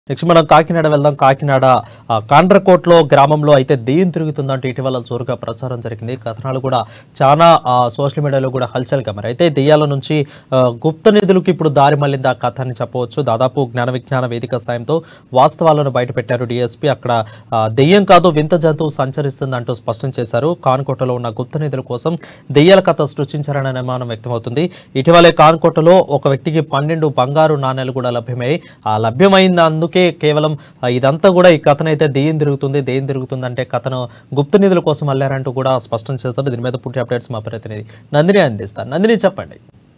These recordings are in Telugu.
నెక్స్ట్ మనం కాకినాడ వెళ్దాం. కాకినాడ కాండ్రకోట్లో గ్రామంలో అయితే దెయ్యం తిరుగుతుందంటే ఇటీవల జోరుగా ప్రచారం జరిగింది. కథనాలు కూడా చాలా సోషల్ మీడియాలో కూడా హల్చల్గా మరి అయితే దెయ్యాల నుంచి గుప్త నిధులకు ఇప్పుడు దారి మళ్ళింది ఆ కథ అని చెప్పవచ్చు. దాదాపు జ్ఞాన విజ్ఞాన వేదిక సాయంతో వాస్తవాలను బయటపెట్టారు డీఎస్పీ. అక్కడ దెయ్యం కాదు వింత జంతువు సంచరిస్తుందంటూ స్పష్టం చేశారు. కాన్కోటలో ఉన్న గుప్త నిధుల కోసం దెయ్యాల కథ సృష్టించారనే అనుమానం వ్యక్తమవుతుంది. ఇటీవలే కాన్కోటలో ఒక వ్యక్తికి 12 బంగారు నాణేలు కూడా లభ్యమైంది. అందుకే కేవలం ఇదంతా కూడా ఈ కథనైతే దెయ్యం తిరుగుతుంది అంటే కథను గుప్త నిధుల కోసం అల్లారంటూ కూడా స్పష్టం చేస్తారు. దీని మీద పూర్తి అప్డేట్స్ మా ప్రతినిధి నందిని అందిస్తారు. నందిని చెప్పండి.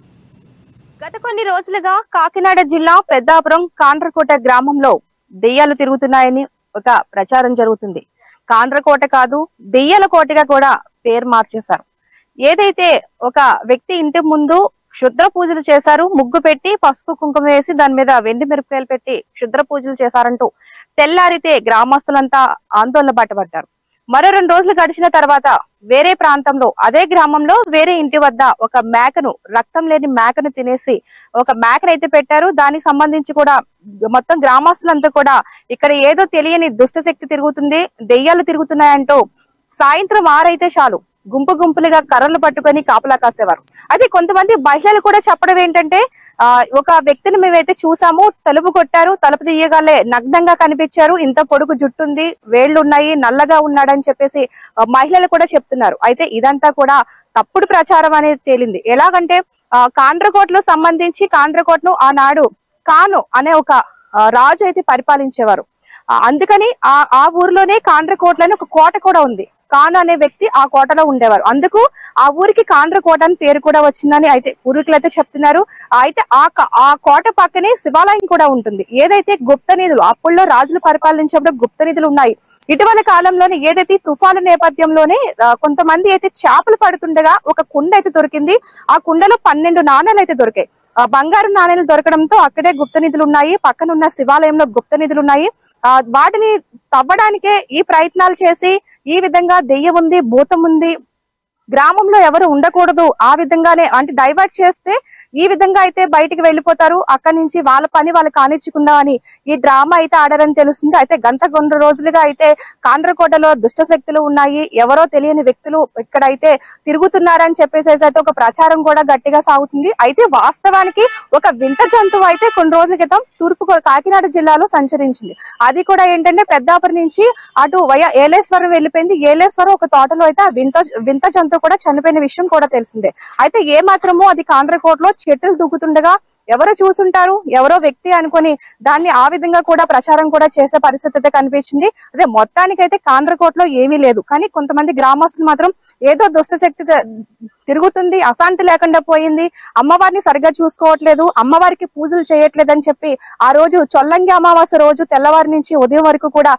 గత కొన్ని రోజులుగా కాకినాడ జిల్లా పెద్దాపురం కాండ్రకోట గ్రామంలో దెయ్యాలు తిరుగుతున్నాయని ఒక ప్రచారం జరుగుతుంది. కాండ్రకోట కాదు దెయ్యాల కోటగా కూడా పేరు మార్చేశారు. ఏదైతే ఒక వ్యక్తి ఇంటి ముందు క్షుద్ర పూజలు చేశారు, ముగ్గు పెట్టి పసుపు కుంకుమ వేసి దాని మీద వెండి మిరపకాయలు పెట్టి క్షుద్ర పూజలు చేశారంటూ తెల్లారితే గ్రామస్తులంతా ఆందోళన బాటపడ్డారు. మరో 2 రోజులు గడిచిన తర్వాత వేరే ప్రాంతంలో అదే గ్రామంలో వేరే ఇంటి వద్ద ఒక మేకను, రక్తం లేని మేకను తినేసి ఒక మేకనైతే పెట్టారు. దానికి సంబంధించి కూడా మొత్తం గ్రామస్తులంతా కూడా ఇక్కడ ఏదో తెలియని దుష్టశక్తి తిరుగుతుంది, దెయ్యాలు తిరుగుతున్నాయంటూ సాయంత్రం 6 అయితే చాలు గుంపులుగా కర్రలు పట్టుకొని కాపలా కాసేవారు. అయితే కొంతమంది మహిళలు కూడా చెప్పడం ఏంటంటే ఒక వ్యక్తిని మేమైతే చూసాము, తలుపు కొట్టారు, తలుపు తీయగానే నగ్నంగా కనిపించారు, ఇంత పొడుగు జుట్టుంది, వేళ్లు ఉన్నాయి, నల్లగా ఉన్నాడని చెప్పేసి మహిళలు కూడా చెప్తున్నారు. అయితే ఇదంతా కూడా తప్పుడు ప్రచారం అనేది తేలింది. ఎలాగంటే కాండ్రకోటలో సంబంధించి కాండ్రకోటను ఆనాడు కాను అనే ఒక రాజు అయితే పరిపాలించేవారు. అందుకని ఆ ఊరిలోనే కాండ్రకోటలోనే ఒక కోట కూడా ఉంది. కాను అనే వ్యక్తి ఆ కోటలో ఉండేవారు. అందుకు ఆ ఊరికి కాండ్రకోట అని పేరు కూడా వచ్చిందని అయితే పూర్వీకులు అయితే చెప్తున్నారు. అయితే ఆ కోట పక్కనే శివాలయం కూడా ఉంటుంది. ఏదైతే గుప్త నిధులు అప్పుల్లో రాజులు పరిపాలించినప్పుడు గుప్త నిధులు ఉన్నాయి. ఇటీవల కాలంలోనే ఏదైతే తుఫాను నేపథ్యంలోనే కొంతమంది అయితే చేపలు పడుతుండగా ఒక కుండ అయితే దొరికింది. ఆ కుండలో 12 నాణేలు అయితే దొరికాయి. బంగారు నాణేలు దొరకడంతో అక్కడే గుప్త నిధులు ఉన్నాయి. పక్కనున్న శివాలయంలో గుప్త నిధులు ఉన్నాయి. వాటిని తవ్వడానికే ఈ ప్రయత్నాలు చేసి ఈ విధంగా దెయ్యం ఉంది, భూతం ఉంది, గ్రామంలో ఎవరు ఉండకూడదు, ఆ విధంగానే అంటే డైవర్ట్ చేస్తే ఈ విధంగా అయితే బయటికి వెళ్ళిపోతారు, అక్కడి నుంచి వాళ్ళ పని వాళ్ళు కానిచ్చకుండా అని ఈ డ్రామా అయితే ఆడారని తెలుస్తుంది. అయితే గంట రోజులుగా అయితే కాండ్రకోటలో దుష్ట శక్తులు ఉన్నాయి, ఎవరో తెలియని వ్యక్తులు ఇక్కడైతే తిరుగుతున్నారని చెప్పేసి అయితే ఒక ప్రచారం కూడా గట్టిగా సాగుతుంది. అయితే వాస్తవానికి ఒక వింత జంతువు అయితే కొన్ని రోజుల క్రితం తూర్పు కాకినాడ జిల్లాలో సంచరించింది. అది కూడా ఏంటంటే పెద్దాపురం నుంచి అటు ఏలేశ్వరం వెళ్ళిపోయింది. ఏలేశ్వరం ఒక తోటలో అయితే వింత జంతువు కూడా చనిపోయిన విషయం కూడా తెలిసిందే. అయితే ఏ మాత్రమో అది కాండ్రకోటలో చెట్లు దూకుతుండగా ఎవరో చూసుంటారు, ఎవరో వ్యక్తి అనుకొని దాన్ని ఆ విధంగా కూడా ప్రచారం కూడా చేసే పరిస్థితి అయితే కనిపించింది. అదే మొత్తానికైతే కాండ్రకోటలో ఏమీ లేదు, కానీ కొంతమంది గ్రామస్తులు మాత్రం ఏదో దుష్టశక్తి తిరుగుతుంది, అశాంతి లేకుండా పోయింది, అమ్మవారిని సరిగా చూసుకోవట్లేదు, అమ్మవారికి పూజలు చేయట్లేదు అని చెప్పి ఆ రోజు చొల్లంగి అమావాస్య రోజు తెల్లవారి నుంచి ఉదయం వరకు కూడా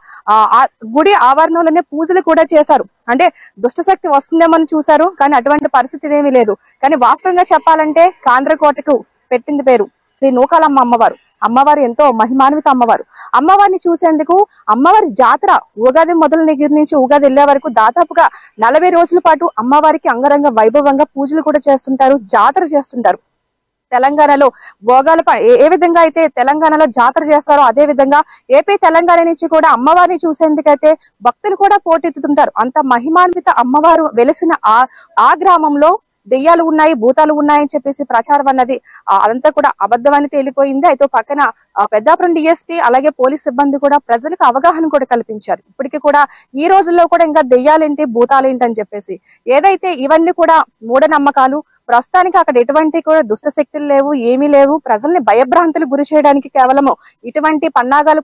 గుడి ఆవరణలోనే పూజలు కూడా చేశారు. అంటే దుష్టశక్తి వస్తుందేమని చూశారు, కానీ అటువంటి పరిస్థితి ఏమీ లేదు. కానీ వాస్తవంగా చెప్పాలంటే కాండ్రకోటకు పెట్టింది పేరు శ్రీ నూకాలమ్మ అమ్మవారు. అమ్మవారు ఎంతో మహిమాన్విత అమ్మవారు. అమ్మవారిని చూసేందుకు అమ్మవారి జాతర ఉగాది మొదలు దగ్గర నుంచి ఉగాది వెళ్లే వరకు దాదాపుగా 40 రోజుల పాటు అమ్మవారికి అంగరంగ వైభవంగా పూజలు కూడా చేస్తుంటారు, జాతర చేస్తుంటారు. తెలంగాణలో భోగాల ఏ విధంగా అయితే తెలంగాణలో జాతర చేస్తారో అదే విధంగా ఏపీ తెలంగాణ నుంచి కూడా అమ్మవారిని చూసేందుకైతే భక్తులు కూడా పోటెత్తుతుంటారు. అంత మహిమాన్విత అమ్మవారు వెలిసిన ఆ గ్రామంలో దెయ్యాలు ఉన్నాయి, భూతాలు ఉన్నాయని చెప్పేసి ప్రచారం అన్నది అదంతా కూడా అబద్ధమని తేలిపోయింది. అయితే పక్కన పెద్దాపురం డిఎస్పీ అలాగే పోలీస్ సిబ్బంది కూడా ప్రజలకు అవగాహన కూడా కల్పించారు. ఇప్పటికీ కూడా ఈ రోజుల్లో కూడా ఇంకా దెయ్యాలేంటి, భూతాలేంటి అని చెప్పేసి ఏదైతే ఇవన్నీ కూడా మూఢనమ్మకాలు. ప్రస్తుతానికి అక్కడ ఎటువంటి కూడా దుష్ట శక్తులు లేవు, ఏమీ లేవు. ప్రజల్ని భయభ్రాంతులు గురి చేయడానికి కేవలము ఇటువంటి పన్నాగాలు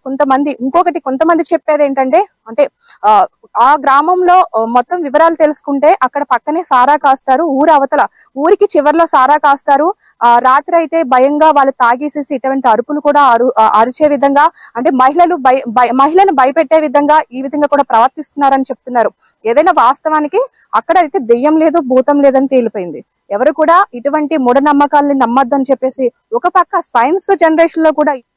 కొంతమంది చెప్పేది ఏంటంటే అంటే ఆ గ్రామంలో మొత్తం వివరాలు తెలుసుకుంటే అక్కడ పక్కనే సారా కాస్తారు, ఊరికి చివర్లో సారా కాస్తారు. రాత్రి అయితే భయంగా వాళ్ళు తాగేసేసి ఇటువంటి అరుపులు కూడా అరిచే విధంగా అంటే మహిళలను భయపెట్టే విధంగా ఈ విధంగా కూడా ప్రవర్తిస్తున్నారని చెప్తున్నారు. ఏదైనా వాస్తవానికి అక్కడ అయితే దెయ్యం లేదు, భూతం లేదని తేలిపోయింది. ఎవరు కూడా ఇటువంటి మూఢనమ్మకాలని నమ్మొద్దని చెప్పేసి ఒక పక్క సైన్స్ జనరేషన్ లో కూడా